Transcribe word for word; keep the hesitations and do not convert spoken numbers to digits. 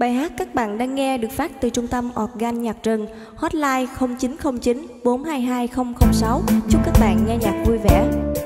Bài hát các bạn đang nghe được phát từ trung tâm Organ Nhạc Rừng, hotline không chín không chín bốn hai hai không không sáu. Chúc các bạn nghe nhạc vui vẻ.